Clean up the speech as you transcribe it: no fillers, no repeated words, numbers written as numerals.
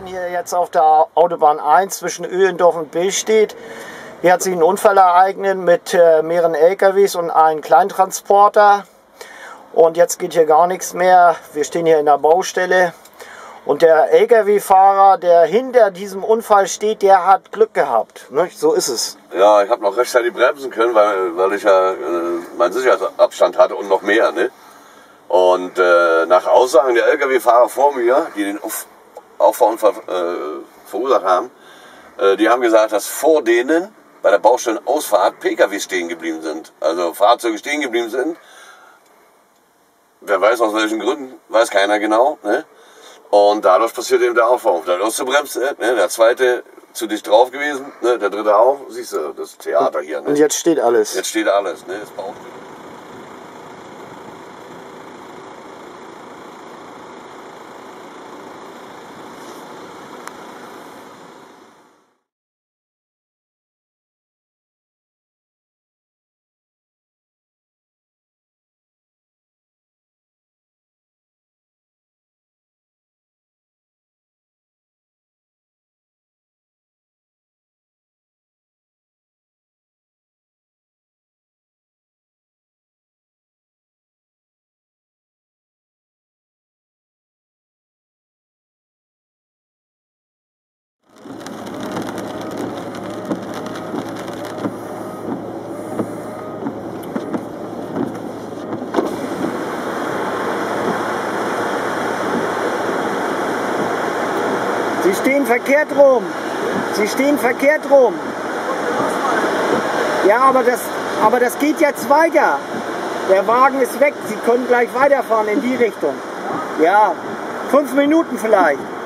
hier jetzt auf der Autobahn 1 zwischen Öhlendorf und Billstedt. Hier hat sich ein Unfall ereignet mit mehreren LKWs und einem Kleintransporter. Und jetzt geht hier gar nichts mehr. Wir stehen hier in der Baustelle. Und der LKW-Fahrer, der hinter diesem Unfall steht, der hat Glück gehabt. Ne? So ist es. Ja, ich habe noch rechtzeitig bremsen können, weil ich ja meinen Sicherheitsabstand hatte und noch mehr. Ne? Und nach Aussagen der LKW-Fahrer vor mir, die den Auffahrunfall verursacht haben, die haben gesagt, dass vor denen bei der Baustellenausfahrt PKW stehen geblieben sind. Also Fahrzeuge stehen geblieben sind. Wer weiß aus welchen Gründen, weiß keiner genau. Ne? Und dadurch passiert eben der Auffahrunfall. Auszubremst, ne? Der zweite zu dicht drauf gewesen, ne? Der dritte auch. Siehst du, das Theater hier. Ne? Und jetzt steht alles. Jetzt steht alles. Ne? Das Baustelle. Sie stehen verkehrt rum. Sie stehen verkehrt rum. Ja, aber das geht jetzt weiter. Der Wagen ist weg. Sie können gleich weiterfahren in die Richtung. Ja, 5 Minuten vielleicht.